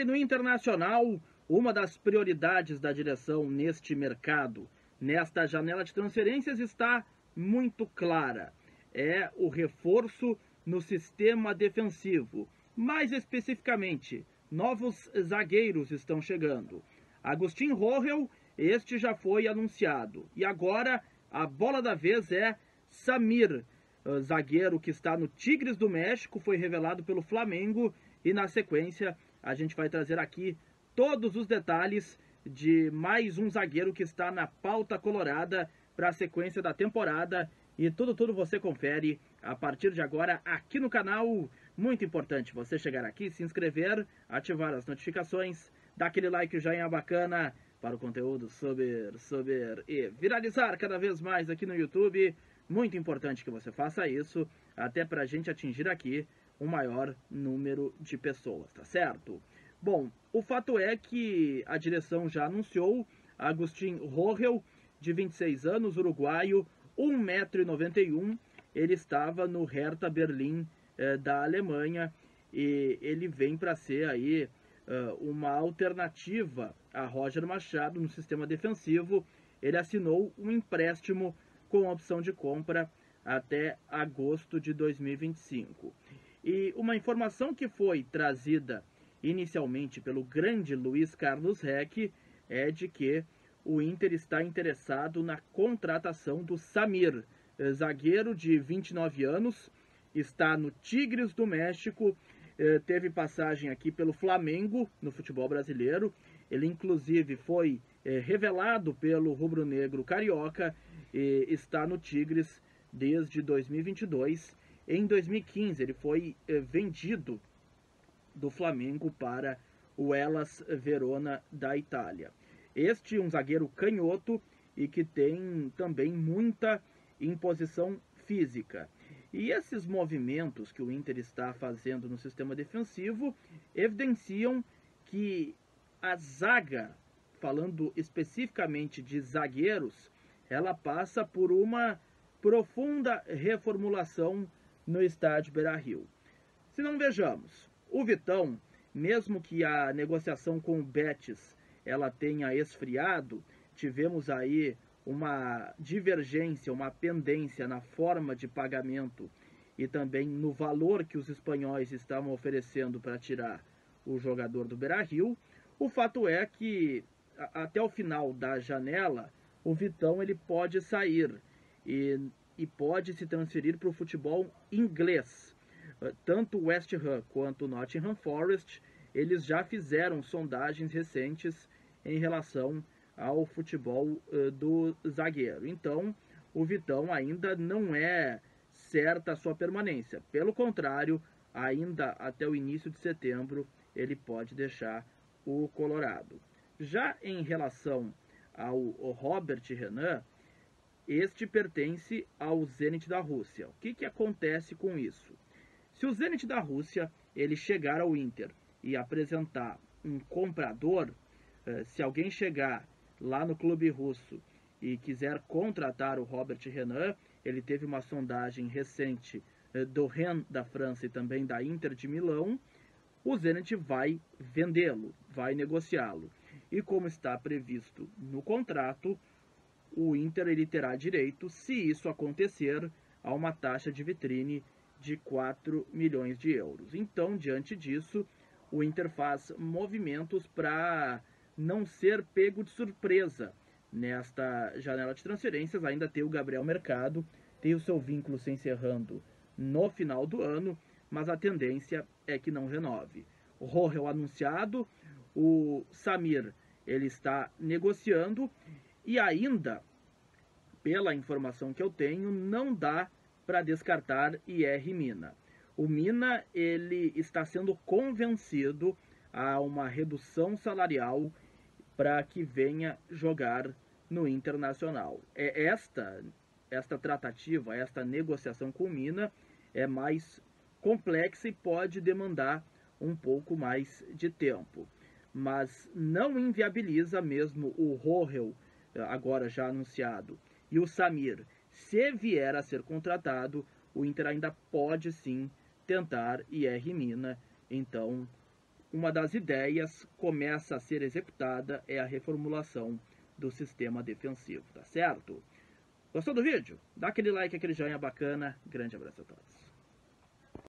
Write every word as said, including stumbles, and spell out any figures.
Olhe, no Internacional, uma das prioridades da direção neste mercado, nesta janela de transferências, está muito clara. É o reforço no sistema defensivo. Mais especificamente, novos zagueiros estão chegando. Agustín Rorrell, este já foi anunciado. E agora a bola da vez é Samir, zagueiro que está no Tigres do México, foi revelado pelo Flamengo. E na sequência a gente vai trazer aqui todos os detalhes de mais um zagueiro que está na pauta colorada para a sequência da temporada. E tudo, tudo você confere a partir de agora aqui no canal. Muito importante você chegar aqui, se inscrever, ativar as notificações, dar aquele like, joinha bacana para o conteúdo subir, subir e viralizar cada vez mais aqui no YouTube. Muito importante que você faça isso, até para a gente atingir aqui um maior número de pessoas, tá certo? Bom, o fato é que a direção já anunciou Agustín Rorrell, de vinte e seis anos, uruguaio, um metro e noventa e um, ele estava no Hertha Berlim eh, da Alemanha, e ele vem para ser aí uh, uma alternativa a Roger Machado no sistema defensivo. Ele assinou um empréstimo com opção de compra até agosto de dois mil e vinte e cinco. E uma informação que foi trazida inicialmente pelo grande Luiz Carlos Reck é de que o Inter está interessado na contratação do Samir, zagueiro de vinte e nove anos, está no Tigres do México, teve passagem aqui pelo Flamengo no futebol brasileiro. Ele inclusive foi revelado pelo rubro-negro carioca e está no Tigres desde dois mil e vinte e dois. Em dois mil e quinze ele foi vendido do Flamengo para o Hellas Verona da Itália. Este um zagueiro canhoto e que tem também muita imposição física. E esses movimentos que o Inter está fazendo no sistema defensivo evidenciam que a zaga, falando especificamente de zagueiros, ela passa por uma profunda reformulação no estádio Beira-Rio. Se não, vejamos, o Vitão, mesmo que a negociação com o Betis ela tenha esfriado, tivemos aí uma divergência, uma pendência na forma de pagamento e também no valor que os espanhóis estavam oferecendo para tirar o jogador do Beira-Rio. O fato é que até o final da janela o Vitão ele pode sair e, e pode se transferir para o futebol inglês. Tanto o West Ham quanto o Nottingham Forest, eles já fizeram sondagens recentes em relação ao futebol uh, do zagueiro. Então, o Vitão ainda não é certa a sua permanência. Pelo contrário, ainda até o início de setembro, ele pode deixar o Colorado. Já em relação ao, ao Robert Renan, este pertence ao Zenit da Rússia. O que, que acontece com isso? Se o Zenit da Rússia ele chegar ao Inter e apresentar um comprador, se alguém chegar lá no clube russo e quiser contratar o Robert Renan, ele teve uma sondagem recente do Rennes da França e também da Inter de Milão, o Zenit vai vendê-lo, vai negociá-lo. E como está previsto no contrato, o Inter ele terá direito, se isso acontecer, a uma taxa de vitrine de quatro milhões de euros. Então, diante disso, o Inter faz movimentos para não ser pego de surpresa nesta janela de transferências. Ainda tem o Gabriel Mercado, tem o seu vínculo se encerrando no final do ano, mas a tendência é que não renove. O Rorrell anunciado, o Samir ele está negociando e ainda, pela informação que eu tenho, não dá para descartar I R Mina. O Mina ele está sendo convencido a uma redução salarial para que venha jogar no Internacional. É esta, esta tratativa, esta negociação com o Mina é mais complexa e pode demandar um pouco mais de tempo. Mas não inviabiliza mesmo o Rorrell, agora já anunciado, e o Samir. Se vier a ser contratado, o Inter ainda pode sim tentar I R Mina. Então, uma das ideias começa a ser executada é a reformulação do sistema defensivo, tá certo? Gostou do vídeo? Dá aquele like, aquele joinha bacana. Grande abraço a todos.